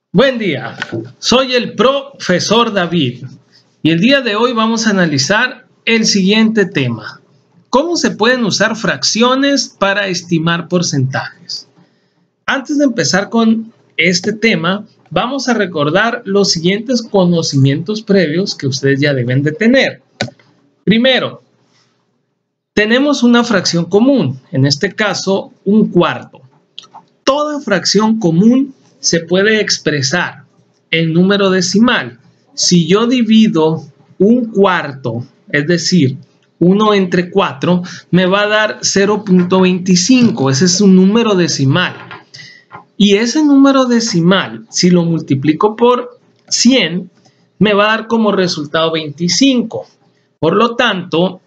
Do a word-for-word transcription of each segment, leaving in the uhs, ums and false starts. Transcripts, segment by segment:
Buen día, soy el profesor David y el día de hoy vamos a analizar el siguiente tema. ¿Cómo se pueden usar fracciones para estimar porcentajes? Antes de empezar con este tema, vamos a recordar los siguientes conocimientos previos que ustedes ya deben de tener. Primero, tenemos una fracción común, en este caso un cuarto. Toda fracción común se puede expresar en número decimal. Si yo divido un cuarto, es decir, uno entre cuatro, me va a dar cero punto veinticinco. Ese es un número decimal. Y ese número decimal, si lo multiplico por cien, me va a dar como resultado veinticinco. Por lo tanto,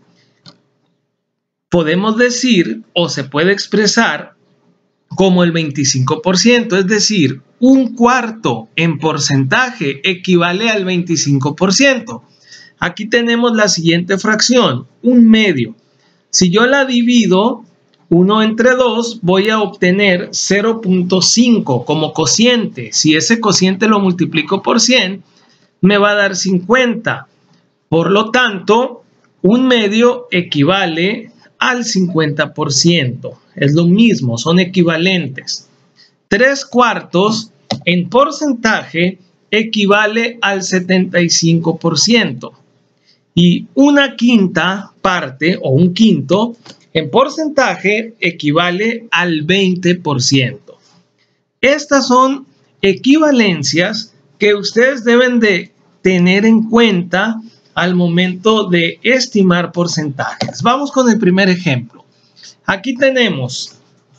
podemos decir o se puede expresar como el veinticinco por ciento, es decir, un cuarto en porcentaje equivale al veinticinco por ciento. Aquí tenemos la siguiente fracción, un medio. Si yo la divido uno entre dos, voy a obtener cero punto cinco como cociente. Si ese cociente lo multiplico por cien, me va a dar cincuenta. Por lo tanto, un medio equivale al cincuenta por ciento. Es lo mismo, son equivalentes. Tres cuartos en porcentaje equivale al setenta y cinco por ciento. Y una quinta parte o un quinto en porcentaje equivale al veinte por ciento. Estas son equivalencias que ustedes deben de tener en cuenta al momento de estimar porcentajes. Vamos con el primer ejemplo. Aquí tenemos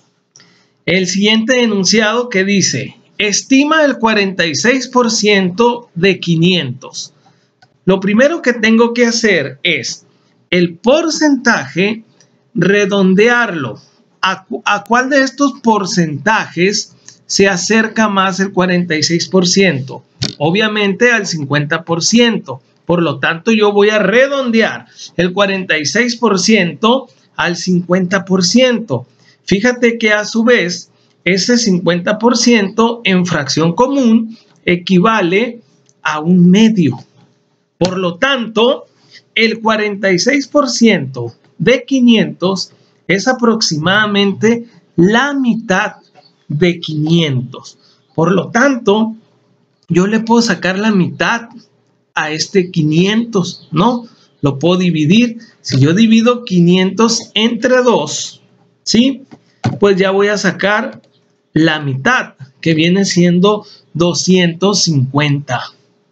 el siguiente enunciado que dice: estima el cuarenta y seis por ciento de quinientos. Lo primero que tengo que hacer es el porcentaje, redondearlo. ¿A, a cuál de estos porcentajes se acerca más el cuarenta y seis por ciento? Obviamente al cincuenta por ciento. Por lo tanto, yo voy a redondear el cuarenta y seis por ciento al cincuenta por ciento. Fíjate que a su vez, ese cincuenta por ciento en fracción común equivale a un medio. Por lo tanto, el cuarenta y seis por ciento de quinientos es aproximadamente la mitad de quinientos. Por lo tanto, yo le puedo sacar la mitad a este quinientos, ¿no? Lo puedo dividir. Si yo divido quinientos entre dos, ¿sí? Pues ya voy a sacar la mitad, que viene siendo doscientos cincuenta.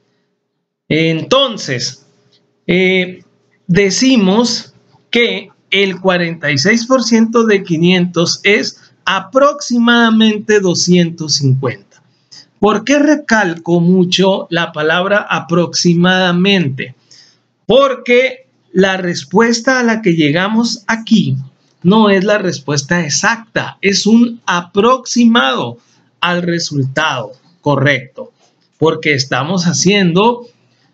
Entonces, eh, decimos que el cuarenta y seis por ciento de quinientos es aproximadamente doscientos cincuenta. ¿Por qué recalco mucho la palabra aproximadamente? Porque la respuesta a la que llegamos aquí no es la respuesta exacta, es un aproximado al resultado correcto, porque estamos haciendo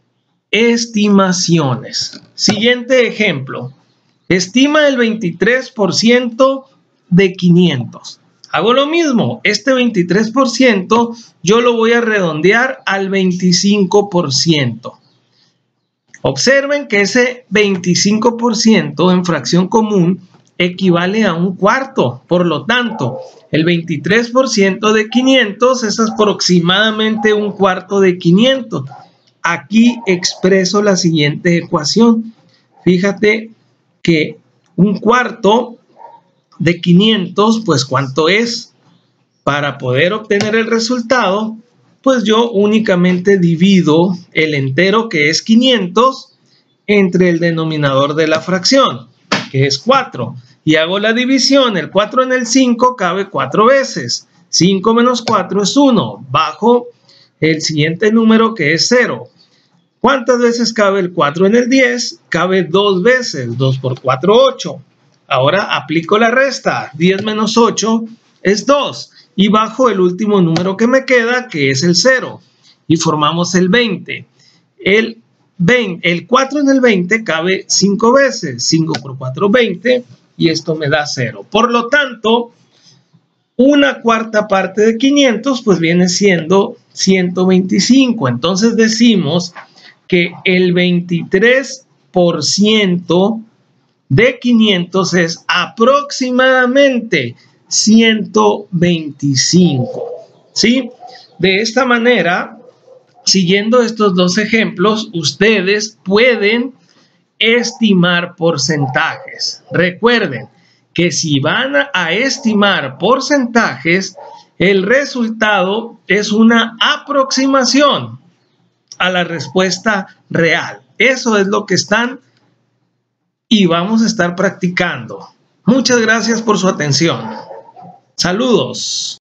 estimaciones. Siguiente ejemplo, estima el veintitrés por ciento de quinientos. Hago lo mismo, este veintitrés por ciento yo lo voy a redondear al veinticinco por ciento. Observen que ese veinticinco por ciento en fracción común equivale a un cuarto. Por lo tanto, el veintitrés por ciento de quinientos es aproximadamente un cuarto de quinientos. Aquí expreso la siguiente ecuación. Fíjate que un cuarto de quinientos, pues ¿cuánto es? Para poder obtener el resultado, pues yo únicamente divido el entero, que es quinientos, entre el denominador de la fracción, que es cuatro. Y hago la división. El cuatro en el cinco cabe cuatro veces. cinco menos cuatro es uno. Bajo el siguiente número, que es cero. ¿Cuántas veces cabe el cuatro en el diez? Cabe dos veces. dos por cuatro, ocho. Ahora aplico la resta. diez menos ocho es dos. Y bajo el último número que me queda, que es el cero. Y formamos el veinte. El, veinte, el cuatro en el veinte cabe cinco veces. cinco por cuatro, veinte. Y esto me da cero. Por lo tanto, Una cuarta parte de quinientos, pues viene siendo ciento veinticinco. Entonces decimos que el veintitrés por ciento de quinientos es aproximadamente ciento veinticinco. ¿Sí? De esta manera, siguiendo estos dos ejemplos, ustedes pueden estimar porcentajes. Recuerden que si van a estimar porcentajes, el resultado es una aproximación a la respuesta real. Eso es lo que están y vamos a estar practicando. Muchas gracias por su atención. Saludos.